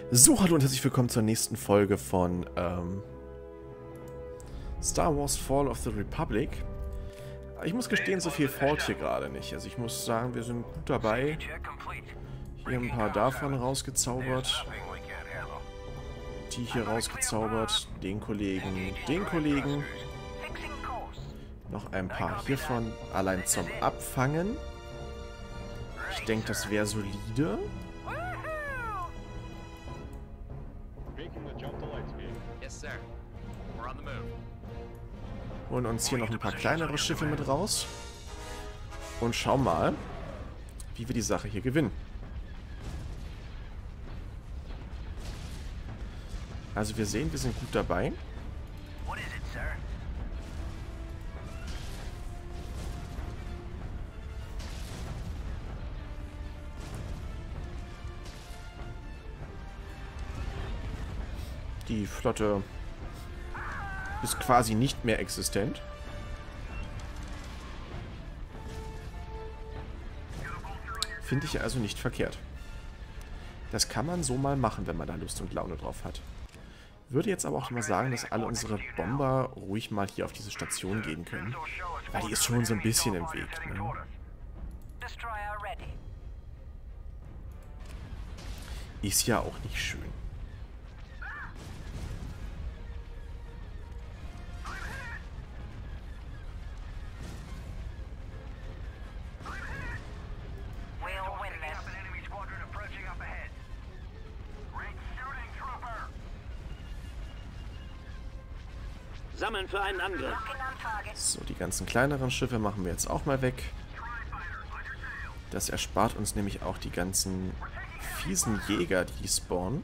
So, hallo und herzlich willkommen zur nächsten Folge von Star Wars Fall of the Republic. Ich muss gestehen, so viel fällt hier gerade nicht. Also ich muss sagen, wir sind gut dabei. Hier ein paar davon rausgezaubert. Die hier rausgezaubert. Den Kollegen, den Kollegen. Noch ein paar hiervon allein zum Abfangen. Ich denke, das wäre solide. Holen uns hier noch ein paar kleinere Schiffe mit raus. Und schauen mal, wie wir die Sache hier gewinnen. Also wir sehen, wir sind gut dabei. Die Flotte ist quasi nicht mehr existent. Finde ich also nicht verkehrt. Das kann man so mal machen, wenn man da Lust und Laune drauf hat. Würde jetzt aber auch mal sagen, dass alle unsere Bomber ruhig mal hier auf diese Station gehen können. Weil die ist schon so ein bisschen im Weg, ne? Ist ja auch nicht schön. Sammeln für einen Angriff. So, die ganzen kleineren Schiffe machen wir jetzt auch mal weg. Das erspart uns nämlich auch die ganzen fiesen Jäger, die spawnen.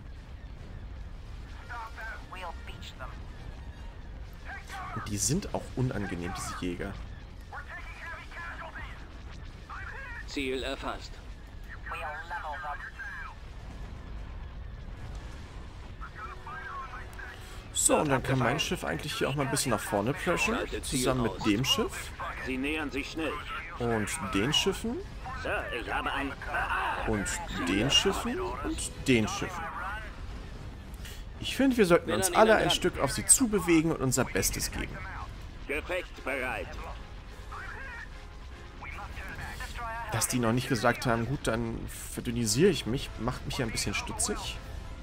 Und die sind auch unangenehm, diese Jäger. Ziel erfasst. So, und dann kann mein Schiff eigentlich hier auch mal ein bisschen nach vorne preschen. Zusammen mit dem Schiff. Sie nähern sich schnell. Und den Schiffen. Sir, ich habe ein... Und den Schiffen. Und den Schiffen. Ich finde, wir sollten uns alle ein Stück auf sie zubewegen und unser Bestes geben. Gefechtsbereit. Dass die noch nicht gesagt haben, gut, dann verdünnisiere ich mich, macht mich ja ein bisschen stutzig.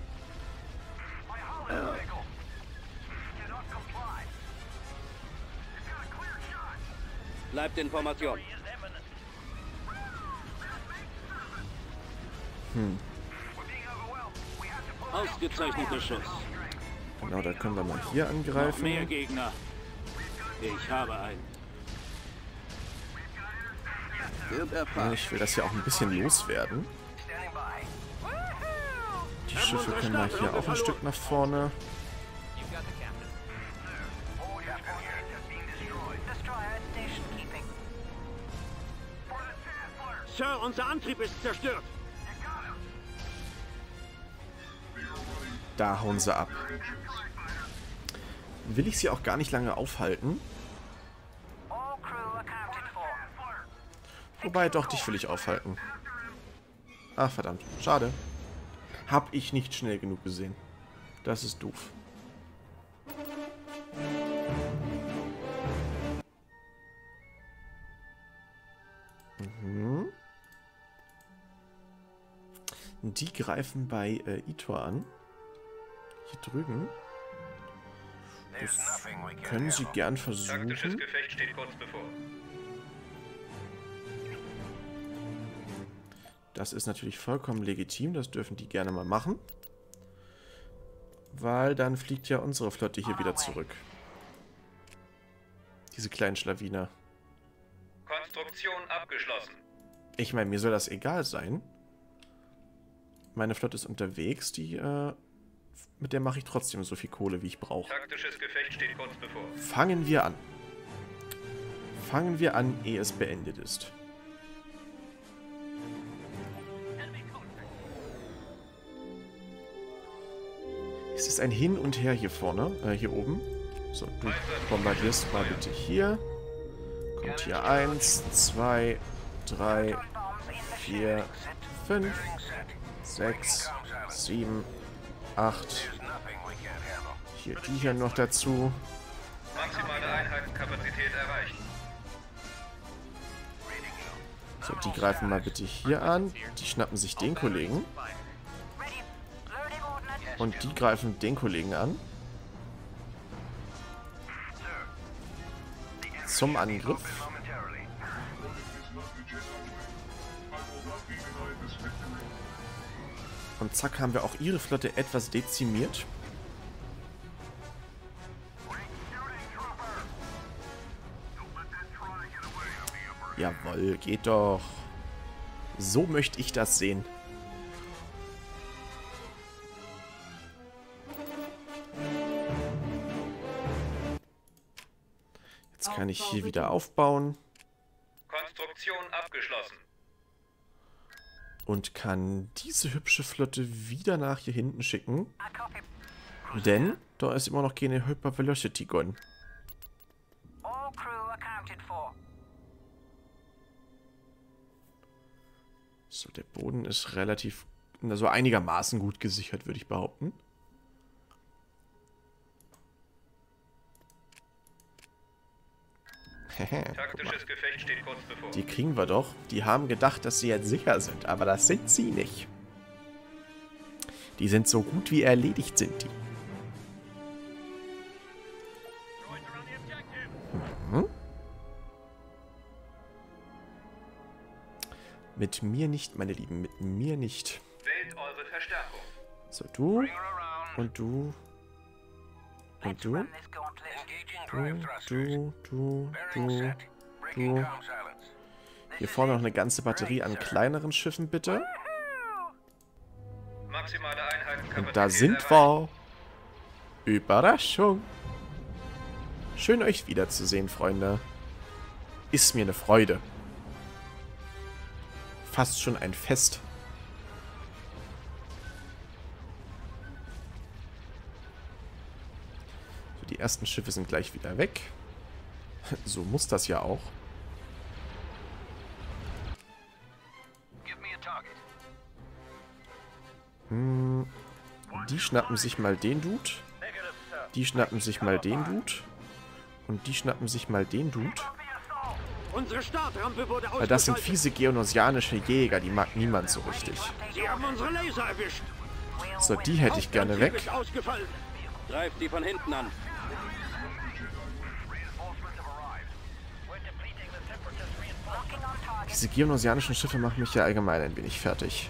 Bleibt in Formation. Ausgezeichneter Schuss. Genau, da können wir mal hier Noch angreifen. mehr Gegner. Ich habe einen. Ich will das ja auch ein bisschen loswerden. Die Schiffe können wir hier auch ein Stück nach vorne. Sir, unser Antrieb ist zerstört. Da hauen sie ab. Will ich sie auch gar nicht lange aufhalten. Wobei, doch, dich will ich aufhalten. Ach, verdammt. Schade. Hab ich nicht schnell genug gesehen. Das ist doof. Mhm. Die greifen bei Itor an. Hier drüben. Das können sie gern versuchen. Taktisches Gefecht steht kurz bevor. Das ist natürlich vollkommen legitim. Das dürfen die gerne mal machen. Weil dann fliegt ja unsere Flotte hier wieder zurück. Diese kleinen Schlawiner. Konstruktion abgeschlossen. Ich meine, mir soll das egal sein. Meine Flotte ist unterwegs. Mit der mache ich trotzdem so viel Kohle, wie ich brauche. Taktisches Gefecht steht kurz bevor. Fangen wir an. Fangen wir an, ehe es beendet ist. Es ist ein Hin und Her hier vorne, hier oben. So, du bombardierst mal bitte hier. Kommt hier 1, 2, 3, 4, 5, 6, 7, 8. Hier, die hier noch dazu. Maximale Einheitenkapazität erreicht. So, die greifen mal bitte hier an. Die schnappen sich den Kollegen. Und die greifen den Kollegen an. Zum Angriff. Und zack, haben wir auch ihre Flotte etwas dezimiert. Jawohl, geht doch. So möchte ich das sehen. Jetzt kann ich hier wieder aufbauen. Konstruktion abgeschlossen. Und kann diese hübsche Flotte wieder nach hier hinten schicken. Denn da ist immer noch keine Hyper Velocity Gun. So, der Boden ist relativ, also einigermaßen gut gesichert, würde ich behaupten. Taktisches Gefecht steht kurz bevor. Die kriegen wir doch. Die haben gedacht, dass sie jetzt sicher sind, aber das sind sie nicht. Die sind so gut wie erledigt, sind die. Mhm. Mit mir nicht, meine Lieben, mit mir nicht. Wählt eure Verstärkung. So, du und du und du. Du. Hier vorne noch eine ganze Batterie an kleineren Schiffen, bitte. Maximale Einheitenkapazität Und da sind wir. Überraschung. Schön, euch wiederzusehen, Freunde. Ist mir eine Freude. Fast schon ein Fest. So, die ersten Schiffe sind gleich wieder weg. So muss das ja auch. Die schnappen sich mal den Dude. Die schnappen sich mal den Dude. Und die schnappen sich mal den Dude. Unsere Startrampe wurde Weil das sind ausgeschaltet. fiese geonosianische Jäger, die mag niemand so richtig. Sie haben unsere Laser erwischt. So, die hätte ich gerne weg. Ist ausgefallen. Greift die von hinten an. Diese geonosianischen Schiffe machen mich ja allgemein ein wenig fertig.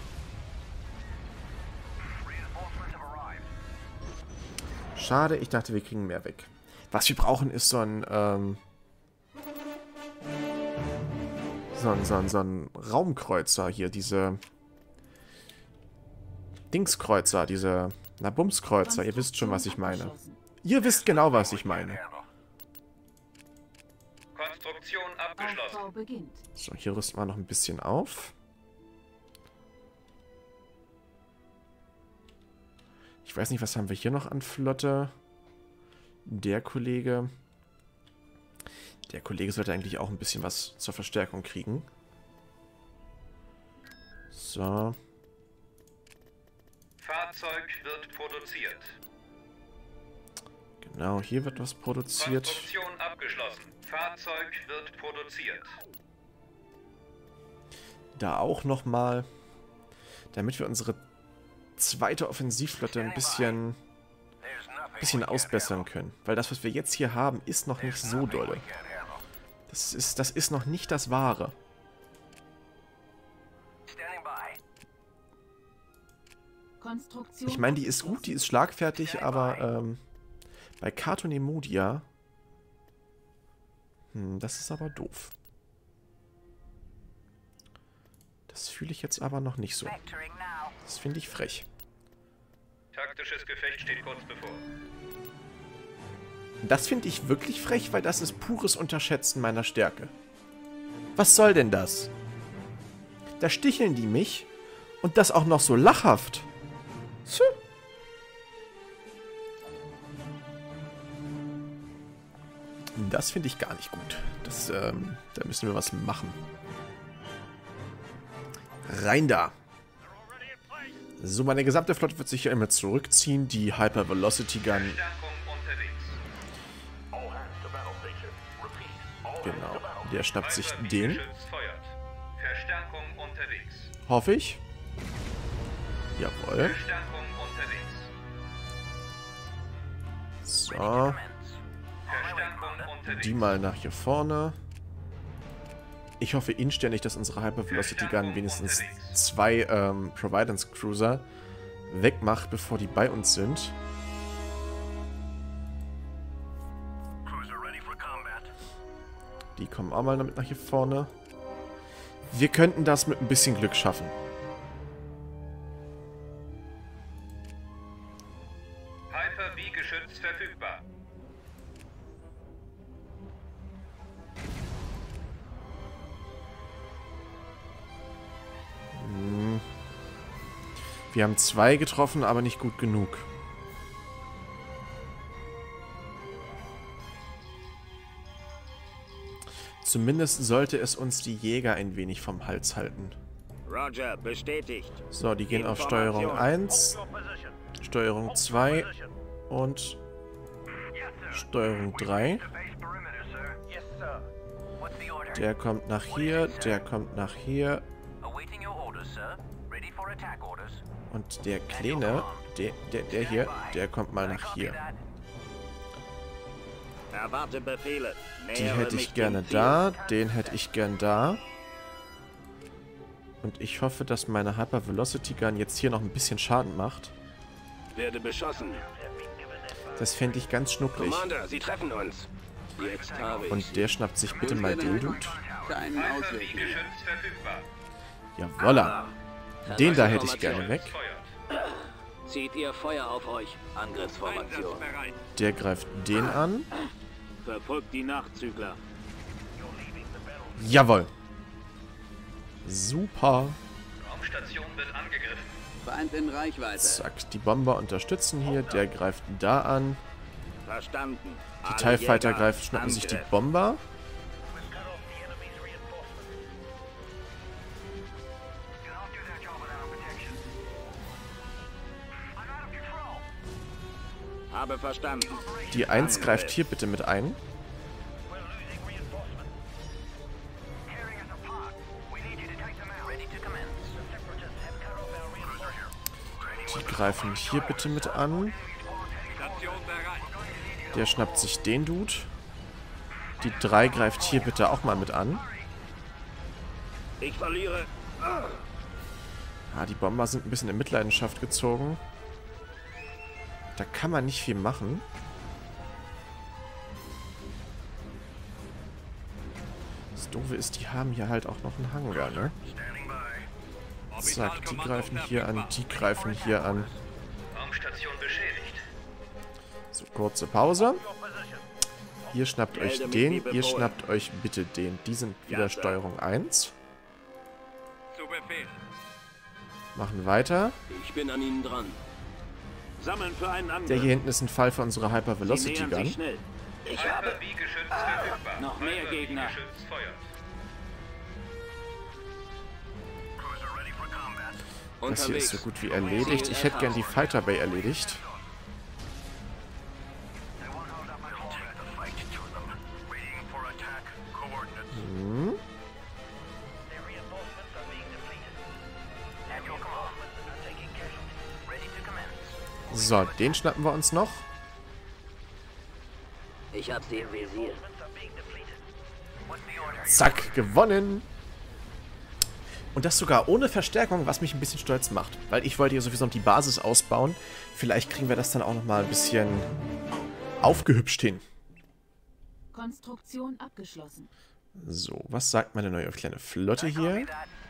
Schade, ich dachte, wir kriegen mehr weg. Was wir brauchen, ist so ein, so ein Raumkreuzer hier, diese Dingskreuzer, diese, na Bumskreuzer, ihr wisst schon, was ich meine. Ihr wisst genau, was ich meine. Konstruktion abgeschlossen. Aufbau beginnt. So, hier rüsten wir noch ein bisschen auf. Ich weiß nicht, was haben wir hier noch an Flotte? Der Kollege sollte eigentlich auch ein bisschen was zur Verstärkung kriegen. So. Fahrzeug wird produziert. Genau, hier wird was produziert. Konstruktion abgeschlossen. Fahrzeug wird produziert. Da auch nochmal. Damit wir unsere zweite Offensivflotte ein bisschen ausbessern können. Weil das, was wir jetzt hier haben, ist noch nicht so dolle. Das ist noch nicht das Wahre. Konstruktion. Ich meine, die ist gut, die ist schlagfertig, aber bei Cato Nemodia, das ist aber doof. Das fühle ich jetzt aber noch nicht so. Das finde ich frech. Taktisches Gefecht steht kurz bevor. Das finde ich wirklich frech, weil das ist pures Unterschätzen meiner Stärke. Was soll denn das? Da sticheln die mich und das auch noch so lachhaft. Tschö. Das finde ich gar nicht gut. Da müssen wir was machen. Rein da. So, meine gesamte Flotte wird sich ja immer zurückziehen. Die Hyper Velocity Gun. Verstärkung unterwegs. Genau. Der schnappt sich den. Geschütz feuert. Verstärkung unterwegs. Hoffe ich. Jawohl. Verstärkung unterwegs. So. Verstärkung unterwegs. Die mal nach hier vorne. Ich hoffe inständig, dass unsere Hyper Velocity Gun wenigstens 2 Providence Cruiser wegmacht, bevor die bei uns sind. Die kommen auch mal damit nach hier vorne. Wir könnten das mit ein bisschen Glück schaffen. Hyper-V-Geschütz verfügbar. Wir haben 2 getroffen, aber nicht gut genug. Zumindest sollte es uns die Jäger ein wenig vom Hals halten. Roger, bestätigt. So, die gehen auf Steuerung 1, Steuerung 2 und Steuerung 3. Der kommt nach hier, der kommt nach hier. Und der Kleine, der hier, der kommt mal nach hier. Erwarte Befehle. Die Nähere hätte mich ich gerne dem Ziel. da, den hätte ich gern da. Und ich hoffe, dass meine Hyper Velocity Gun jetzt hier noch ein bisschen Schaden macht. Werde beschossen. Das fände ich ganz schnucklig. Commander, Sie treffen uns. Jetzt habe ich Und der schnappt sich bitte mal den Dude. Keinen Ausweg. Hyper-V-Geschütz verfügbar. Jawolla. Den da hätte ich gerne weg. Feuert. Zieht ihr Feuer auf euch. Angriffsformation. Der greift den an. Verfolgt die Nachzügler. Jawohl. Super. Raumstation wird angegriffen. Feind in Reichweite. Zack, die Bomber unterstützen hier. Der greift da an. Verstanden. Die TIE Fighter greift, schnappen sich die Bomber. Habe verstanden. Die 1 greift hier bitte mit ein. Die greifen hier bitte mit an. Der schnappt sich den Dude. Die 3 greift hier bitte auch mal mit an. Ich verliere. Ah, die Bomber sind ein bisschen in Mitleidenschaft gezogen. Da kann man nicht viel machen. Das Doofe ist, die haben hier halt auch noch einen Hangar, ne? Zack, die greifen hier an, die greifen hier an. Raumstation beschädigt. So, kurze Pause. Ihr schnappt euch den, ihr schnappt euch bitte den. Die sind wieder Steuerung 1. Zu Befehl. Machen weiter. Ich bin an Ihnen dran. Sammeln für einen Angriff. Der hier hinten ist ein Fall für unsere Hyper Sie Velocity nähern sich Gun. schnell. Ich habe Hyper-V-Geschütz verfügbar. noch mehr Gegner. Hyper-V-Geschütz feuert. Das hier ist so Unterwegs. gut wie erledigt. Ich hätte gern die Fighter Bay erledigt. So, den schnappen wir uns noch. Ich habe sie im Visier. Zack, gewonnen. Und das sogar ohne Verstärkung, was mich ein bisschen stolz macht. Weil ich wollte ja sowieso noch die Basis ausbauen. Vielleicht kriegen wir das dann auch noch mal ein bisschen aufgehübscht hin. Konstruktion abgeschlossen. So, was sagt meine neue kleine Flotte hier?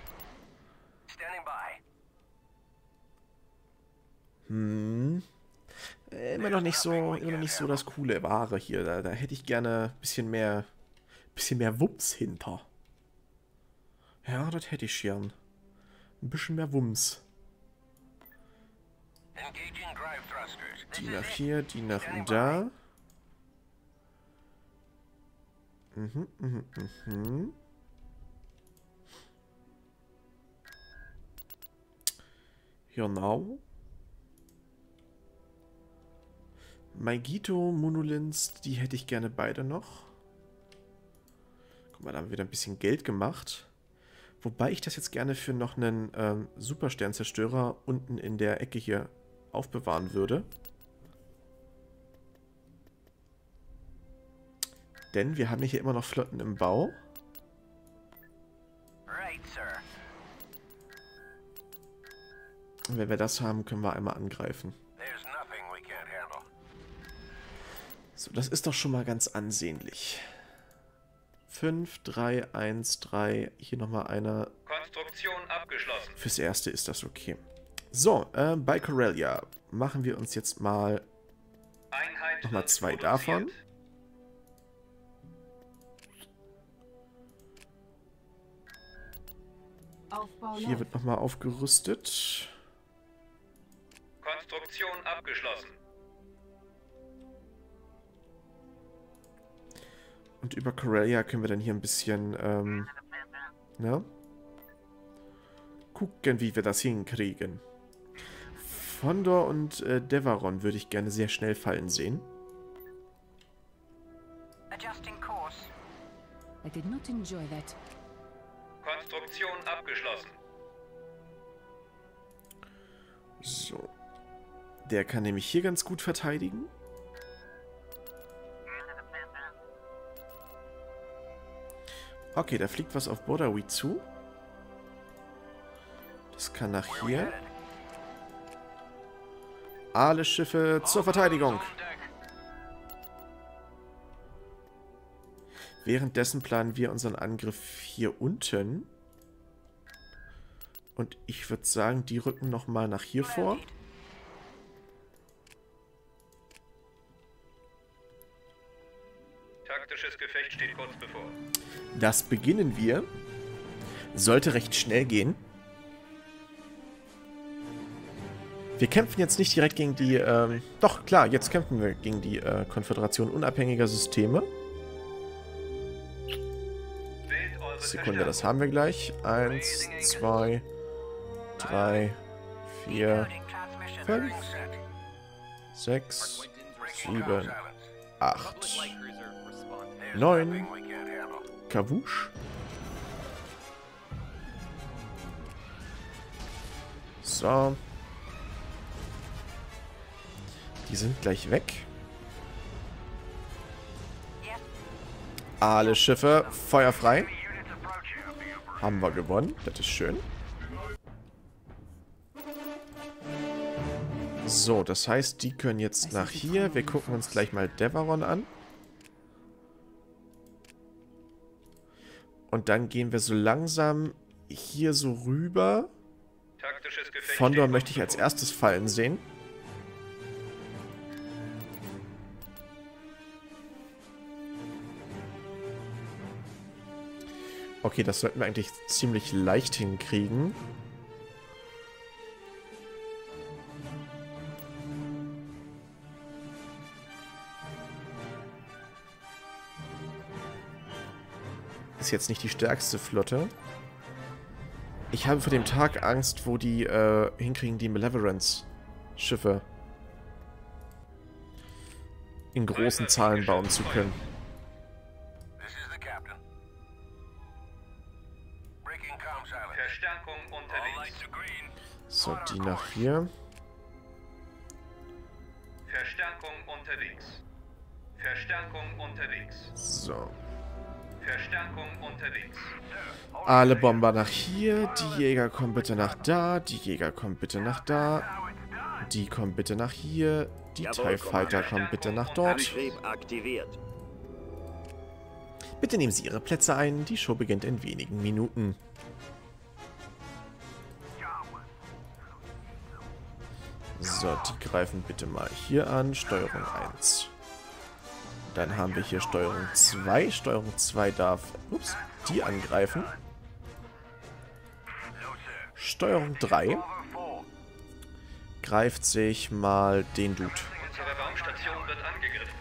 Immer noch nicht so das coole Ware hier. Da hätte ich gerne ein bisschen mehr Wumms hinter. Ja, das hätte ich gern. Ein bisschen mehr Wumms. Die nach hier, die nach da. Genau. Maigito, Monolins, die hätte ich gerne beide noch. Guck mal, da haben wir wieder ein bisschen Geld gemacht. Wobei ich das jetzt gerne für noch einen Supersternzerstörer unten in der Ecke hier aufbewahren würde. Denn wir haben hier immer noch Flotten im Bau. Und wenn wir das haben, können wir einmal angreifen. So, das ist doch schon mal ganz ansehnlich. 5, 3, 1, 3. Hier nochmal einer. Konstruktion abgeschlossen. Fürs Erste ist das okay. So, bei Corellia machen wir uns jetzt mal Einheit nochmal wird 2 produziert. davon. Aufbau Hier läuft. wird nochmal aufgerüstet. Konstruktion abgeschlossen. Und über Corellia können wir dann hier ein bisschen, ja, gucken, wie wir das hinkriegen. Fondor und Devaron würde ich gerne sehr schnell fallen sehen. I did not enjoy that. Konstruktion abgeschlossen. So. Der kann nämlich hier ganz gut verteidigen. Okay, da fliegt was auf Bordawi zu. Das kann nach hier. Alle Schiffe zur Verteidigung. Währenddessen planen wir unseren Angriff hier unten. Und ich würde sagen, die rücken nochmal nach hier vor. Taktisches Gefecht steht kurz bevor. Das beginnen wir. Sollte recht schnell gehen. Wir kämpfen jetzt nicht direkt gegen die... doch, klar, jetzt kämpfen wir gegen die Konföderation unabhängiger Systeme. Wählt eure Sekunde, das haben wir gleich. 1, 2, 3, 4, 5, 6, 7, 8, 9. Kawusch. So. Die sind gleich weg. Alle Schiffe feuerfrei. Haben wir gewonnen. Das ist schön. So, das heißt, die können jetzt nach hier. Wir gucken uns gleich mal Devaron an. Und dann gehen wir so langsam hier so rüber. Taktisches Gefecht Fondor steht möchte ich kurz als bevor. erstes fallen sehen. Okay, das sollten wir eigentlich ziemlich leicht hinkriegen. Ist jetzt nicht die stärkste Flotte. Ich habe vor dem Tag Angst, wo die hinkriegen, die Malevolence-Schiffe in großen Zahlen bauen zu können. Verstärkung unterwegs. So, die nach hier. Verstärkung unterwegs. Verstärkung unterwegs. So. Verstärkung unterwegs. Alle Bomber nach hier. Die Jäger kommen bitte nach da. Die Jäger kommen bitte nach da. Die kommen bitte nach hier. Die TIE Fighter kommen bitte nach dort. Antrieb aktiviert. Bitte nehmen Sie Ihre Plätze ein. Die Show beginnt in wenigen Minuten. So, die greifen bitte mal hier an. Steuerung 1. Dann haben wir hier Steuerung 2. Steuerung 2 darf die angreifen. Steuerung 3 greift sich mal den Dude. Unsere Raumstation wird angegriffen.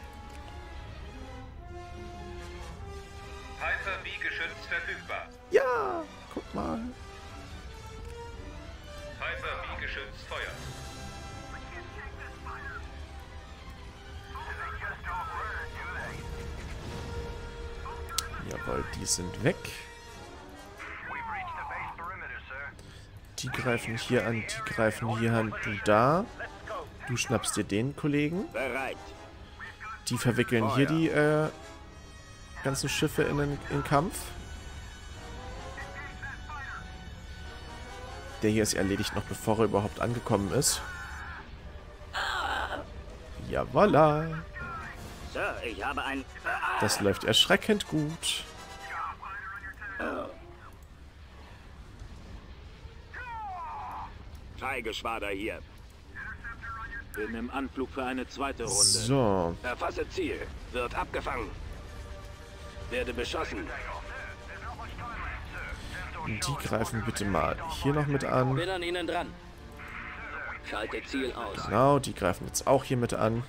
Hyper-V-Geschütz verfügbar. Ja, guck mal. Hyper-V-Geschütz feuert. Jawohl, die sind weg. Die greifen hier an, die greifen hier an. Du da. Du schnappst dir den Kollegen. Bereit. Die verwickeln hier die ganzen Schiffe in den Kampf. Der hier ist erledigt noch, bevor er überhaupt angekommen ist. Jawalla. Sir, ich habe ein... Das läuft erschreckend gut. Schweigeschwader hier. Bin im Anflug für eine zweite Runde. So. Erfasse Ziel. Wird abgefangen. Werde beschossen. Die greifen bitte mal hier noch mit an. Bin an ihnen dran. Schalte Ziel aus. Genau, die greifen jetzt auch hier mit an.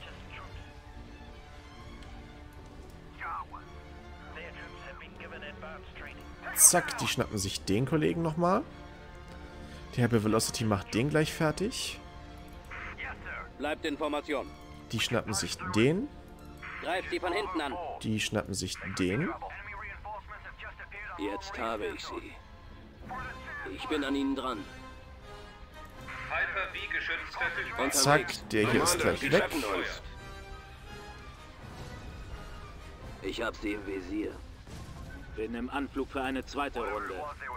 Zack, die schnappen sich den Kollegen nochmal. Der Herr Velocity macht den gleich fertig. Bleibt in Formation. Die schnappen sich den. Greift die von hinten an. Die schnappen sich den. Jetzt habe ich sie. Ich bin an ihnen dran. Hyper-V-Geschütz verfügbar. Zack, der hier ist gleich weg. Ich habe sie im Visier. Bin im Anflug für eine zweite Runde.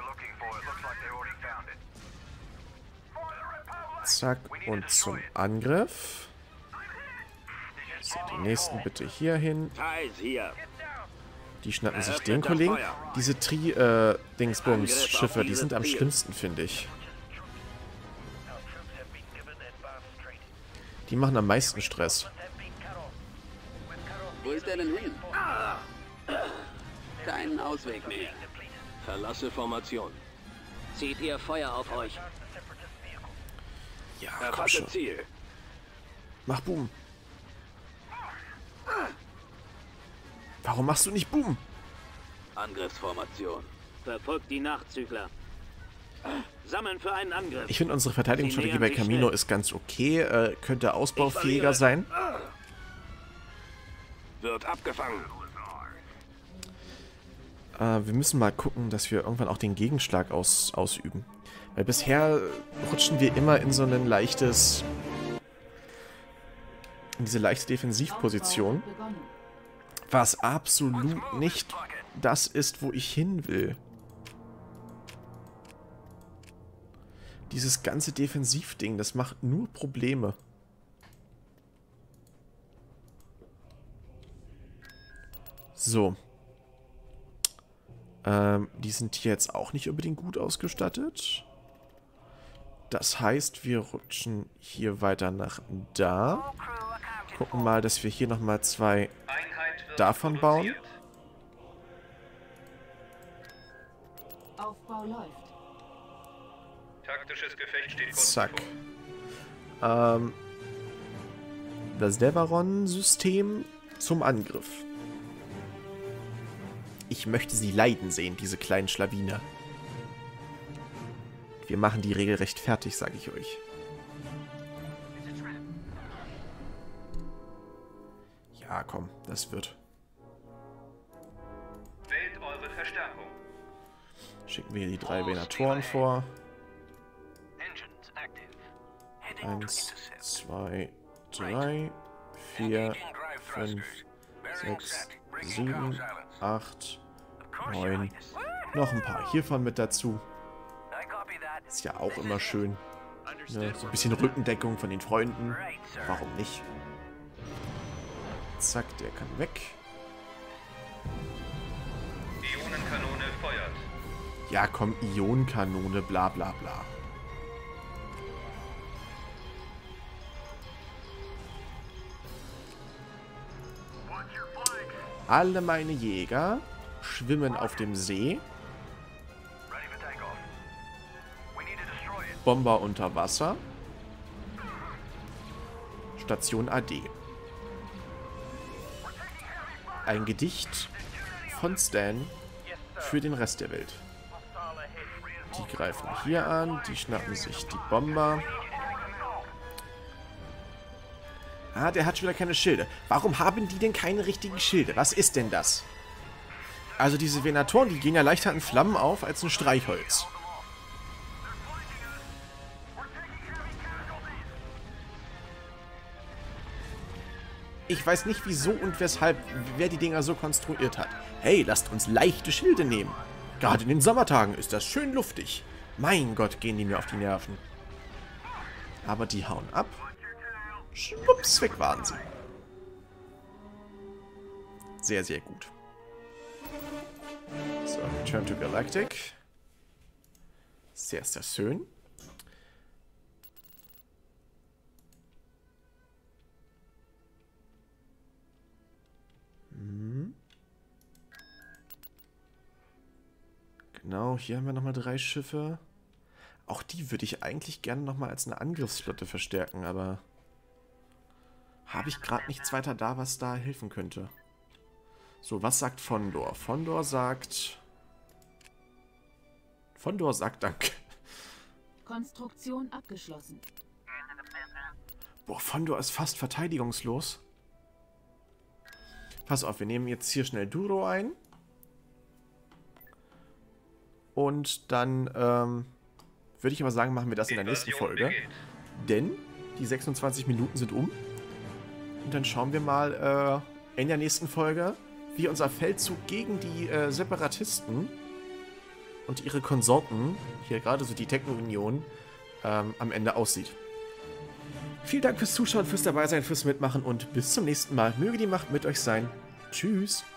Zack, und zum Angriff. So, die nächsten bitte hier hin. Teils hier. Die schnappen sich den Kollegen. Diese Dingsbums-Schiffe, die sind am schlimmsten, finde ich. Die machen am meisten Stress. Wo ist er denn hin? Keinen Ausweg mehr. Verlasse Formation. Zieht ihr Feuer auf euch. Ja, komm Erfasse schon. Ziel. Mach Boom. Warum machst du nicht Boom? Angriffsformation. Verfolgt die Nachzügler. Sammeln für einen Angriff. Ich finde, unsere Verteidigungsstrategie bei Camino ist ganz okay. Könnte ausbaufähiger sein. Wird abgefangen. Wir müssen mal gucken, dass wir irgendwann auch den Gegenschlag ausüben. Weil bisher rutschen wir immer in so ein leichtes... in diese leichte Defensivposition. Was absolut nicht das ist, wo ich hin will. Dieses ganze Defensivding, das macht nur Probleme. So. Die sind hier jetzt auch nicht unbedingt gut ausgestattet. Das heißt, wir rutschen hier weiter nach da. Gucken mal, dass wir hier nochmal 2 davon bauen. Aufbau läuft. Taktisches Gefecht steht kurz Zack. bevor. Das Devaron-System zum Angriff. Ich möchte sie leiden sehen, diese kleinen Schlawiner. Wir machen die regelrecht fertig, sage ich euch. Ja, komm, das wird. Wählt eure Verstärkung. Schicken wir die 3 Venatoren vor. 1, 2, 3, 4, 5, 6, 7, 8, 9. Noch ein paar hiervon mit dazu. Ist ja auch immer schön. Ne? So ein bisschen Rückendeckung von den Freunden. Warum nicht? Zack, der kann weg. Ionenkanone feuert. Ja, komm, Ionenkanone, bla bla bla. Alle meine Jäger schwimmen auf dem See. Bomber unter Wasser. Station AD. Ein Gedicht von Stan für den Rest der Welt. Die greifen hier an, die schnappen sich die Bomber. Ah, der hat schon wieder keine Schilde. Warum haben die denn keine richtigen Schilde? Was ist denn das? Also diese Venatoren, die gehen ja leichter in Flammen auf als ein Streichholz. Ich weiß nicht wieso und weshalb, wer die Dinger so konstruiert hat. Hey, lasst uns leichte Schilde nehmen. Gerade in den Sommertagen ist das schön luftig. Mein Gott, gehen die mir auf die Nerven. Aber die hauen ab. Schwupps, weg waren sie. Sehr, sehr gut. So, Return to Galactic. Sehr, sehr schön. Genau, hier haben wir nochmal 3 Schiffe. Auch die würde ich eigentlich gerne nochmal als eine Angriffsflotte verstärken, aber habe ich gerade nichts weiter da, was da helfen könnte. So, was sagt Fondor? Fondor sagt Danke. Konstruktion abgeschlossen. Boah, Fondor ist fast verteidigungslos. Pass auf, wir nehmen jetzt hier schnell Duro ein. Und dann würde ich aber sagen, machen wir das in der nächsten Folge. Denn die 26 Minuten sind um. Und dann schauen wir mal in der nächsten Folge, wie unser Feldzug gegen die Separatisten und ihre Konsorten, hier gerade so die Techno-Union, am Ende aussieht. Vielen Dank fürs Zuschauen, fürs Dabeisein, fürs Mitmachen und bis zum nächsten Mal. Möge die Macht mit euch sein. Tschüss.